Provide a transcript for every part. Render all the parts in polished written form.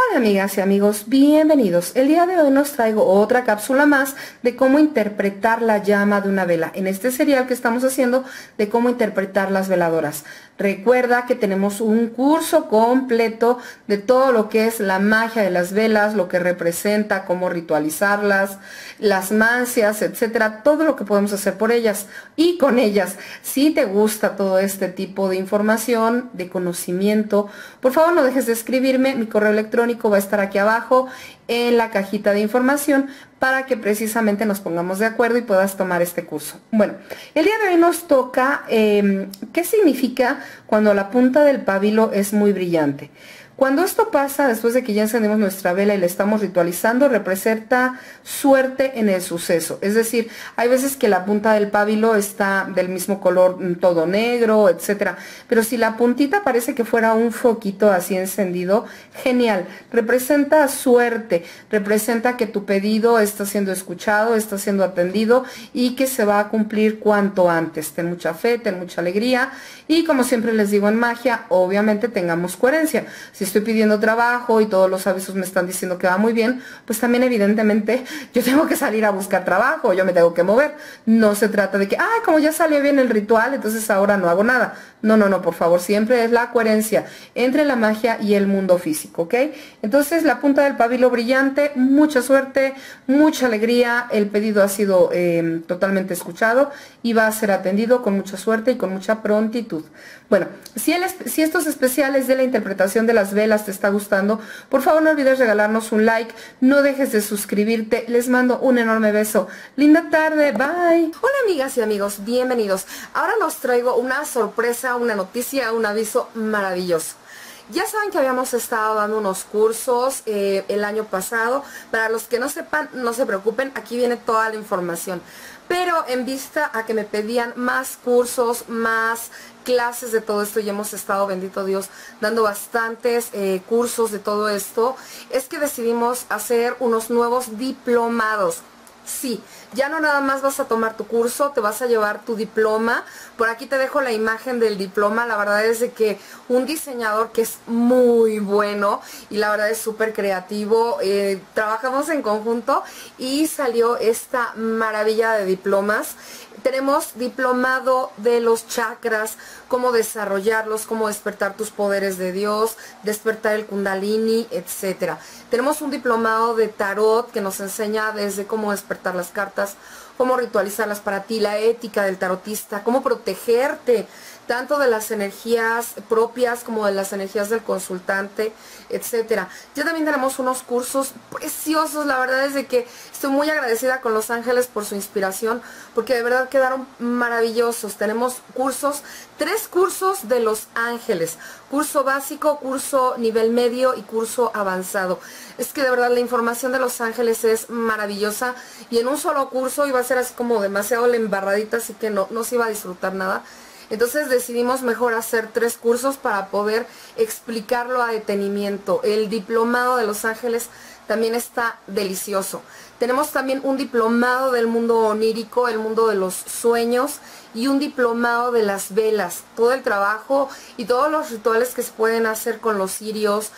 Hola amigas y amigos, bienvenidos. El día de hoy nos traigo otra cápsula más de cómo interpretar la llama de una vela. En este serial que estamos haciendo de cómo interpretar las veladoras. Recuerda que tenemos un curso completo de todo lo que es la magia de las velas, lo que representa, cómo ritualizarlas, las mancias, etcétera, todo lo que podemos hacer por ellas y con ellas. Si te gusta todo este tipo de información, de conocimiento, por favor no dejes de escribirme. Mi correo electrónico va a estar aquí abajo en la cajita de información para que precisamente nos pongamos de acuerdo y puedas tomar este curso. Bueno, el día de hoy nos toca qué significa cuando la punta del pabilo es muy brillante. Cuando esto pasa, después de que ya encendemos nuestra vela y la estamos ritualizando, representa suerte en el suceso. Es decir, hay veces que la punta del pábilo está del mismo color, todo negro, etcétera. Pero si la puntita parece que fuera un foquito así encendido, genial. Representa suerte, representa que tu pedido está siendo escuchado, está siendo atendido y que se va a cumplir cuanto antes. Ten mucha fe, ten mucha alegría y, como siempre les digo en magia, obviamente tengamos coherencia. Si estoy pidiendo trabajo y todos los avisos me están diciendo que va muy bien, pues también evidentemente yo tengo que salir a buscar trabajo, yo me tengo que mover. No se trata de que, ay, como ya salió bien el ritual, entonces ahora no hago nada. No, no, no, por favor, siempre es la coherencia entre la magia y el mundo físico, ¿ok? Entonces, la punta del pabilo brillante, mucha suerte, mucha alegría, el pedido ha sido totalmente escuchado y va a ser atendido con mucha suerte y con mucha prontitud. Bueno, si estos especiales de la interpretación de las velas te está gustando, por favor no olvides regalarnos un like, no dejes de suscribirte, les mando un enorme beso. Linda tarde, bye. Hola amigas y amigos, bienvenidos. Ahora los traigo una sorpresa, una noticia, un aviso maravilloso. Ya saben que habíamos estado dando unos cursos el año pasado. Para los que no sepan, no se preocupen, aquí viene toda la información. Pero en vista a que me pedían más cursos, más clases de todo esto, y hemos estado, bendito Dios, dando bastantes cursos de todo esto, es que decidimos hacer unos nuevos diplomados. Sí, ya no nada más vas a tomar tu curso, te vas a llevar tu diploma. Por aquí te dejo la imagen del diploma. La verdad es de que un diseñador que es muy bueno y la verdad es súper creativo, trabajamos en conjunto y salió esta maravilla de diplomas. Tenemos diplomado de los chakras, cómo desarrollarlos, cómo despertar tus poderes de Dios, despertar el kundalini, etcétera. Tenemos un diplomado de tarot que nos enseña desde cómo despertar las cartas, cómo ritualizarlas para ti, la ética del tarotista, cómo protegerte tanto de las energías propias como de las energías del consultante, etcétera. Ya también tenemos unos cursos preciosos. La verdad es de que estoy muy agradecida con Los Ángeles por su inspiración, porque de verdad quedaron maravillosos. Tenemos cursos, 3 cursos de Los Ángeles, curso básico, curso nivel medio y curso avanzado. Es que de verdad la información de Los Ángeles es maravillosa y en un solo curso iba a ser así como demasiado la embarradita, así que no se iba a disfrutar nada. Entonces decidimos mejor hacer 3 cursos para poder explicarlo a detenimiento. El diplomado de Los Ángeles también está delicioso. Tenemos también un diplomado del mundo onírico, el mundo de los sueños, y un diplomado de las velas. Todo el trabajo y todos los rituales que se pueden hacer con los cirios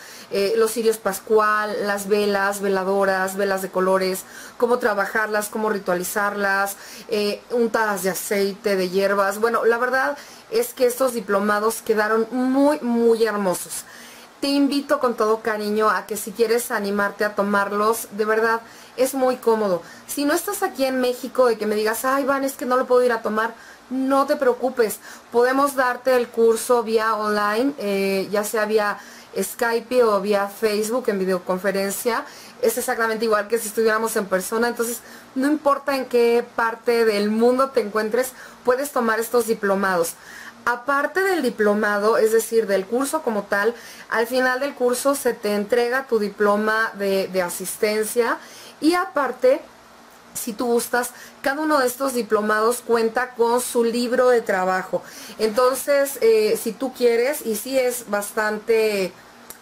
pascual, las velas, veladoras, velas de colores, cómo trabajarlas, cómo ritualizarlas, untadas de aceite, de hierbas. Bueno, la verdad es que estos diplomados quedaron muy, muy hermosos. Te invito con todo cariño a que si quieres animarte a tomarlos, de verdad es muy cómodo. Si no estás aquí en México, de que me digas, ay Van, es que no lo puedo ir a tomar, no te preocupes. Podemos darte el curso vía online, ya sea vía Skype o vía Facebook en videoconferencia. Es exactamente igual que si estuviéramos en persona. Entonces no importa en qué parte del mundo te encuentres, puedes tomar estos diplomados. Aparte del diplomado, es decir, del curso como tal, al final del curso se te entrega tu diploma de asistencia. Y aparte, si tú gustas, cada uno de estos diplomados cuenta con su libro de trabajo. Entonces, si tú quieres, y sí es bastante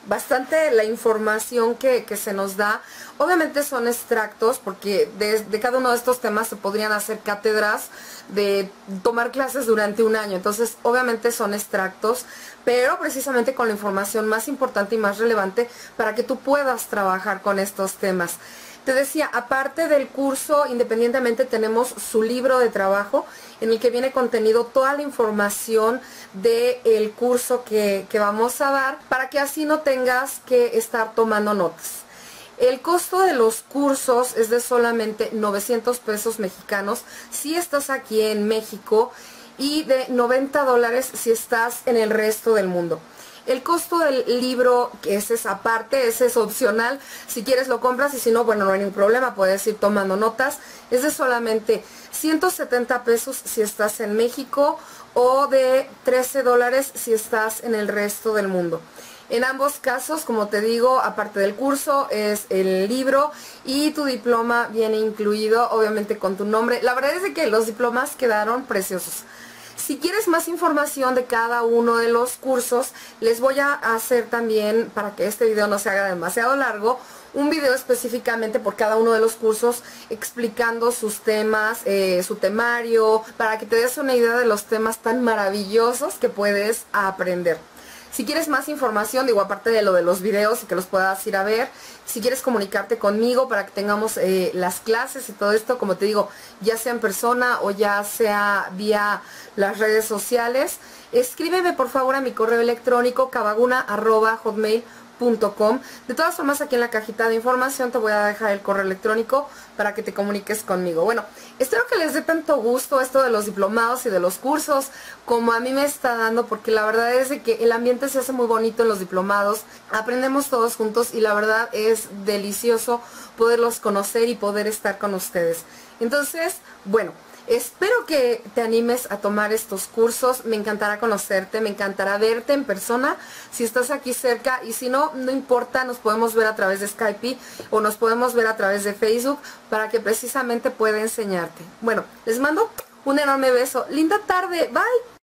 bastante la información que se nos da. Obviamente son extractos porque de cada uno de estos temas se podrían hacer cátedras de tomar clases durante un año. Entonces obviamente son extractos, pero precisamente con la información más importante y más relevante para que tú puedas trabajar con estos temas. Te decía, aparte del curso, independientemente tenemos su libro de trabajo en el que viene contenido toda la información del curso que vamos a dar para que así no tengas que estar tomando notas. El costo de los cursos es de solamente 900 pesos mexicanos si estás aquí en México y de $90 si estás en el resto del mundo. El costo del libro, que ese es aparte, ese es opcional, si quieres lo compras y si no, bueno, no hay ningún problema, puedes ir tomando notas. Es de solamente 170 pesos si estás en México o de $13 si estás en el resto del mundo. En ambos casos, como te digo, aparte del curso, es el libro y tu diploma viene incluido, obviamente con tu nombre. La verdad es de que los diplomas quedaron preciosos. Si quieres más información de cada uno de los cursos, les voy a hacer también, para que este video no se haga demasiado largo, un video específicamente por cada uno de los cursos explicando sus temas, su temario, para que te des una idea de los temas tan maravillosos que puedes aprender. Si quieres más información, digo, aparte de lo de los videos y que los puedas ir a ver, si quieres comunicarte conmigo para que tengamos las clases y todo esto, como te digo, ya sea en persona o ya sea vía las redes sociales, escríbeme por favor a mi correo electrónico cavaguna@hotmail.com. De todas formas, aquí en la cajita de información te voy a dejar el correo electrónico para que te comuniques conmigo. Bueno, espero que les dé tanto gusto esto de los diplomados y de los cursos como a mí me está dando, porque la verdad es de que el ambiente se hace muy bonito en los diplomados, aprendemos todos juntos y la verdad es delicioso poderlos conocer y poder estar con ustedes. Entonces, bueno, espero que te animes a tomar estos cursos, me encantará conocerte, me encantará verte en persona si estás aquí cerca y si no, no importa, nos podemos ver a través de Skype o nos podemos ver a través de Facebook para que precisamente pueda enseñarte. Bueno, les mando un enorme beso, linda tarde, bye.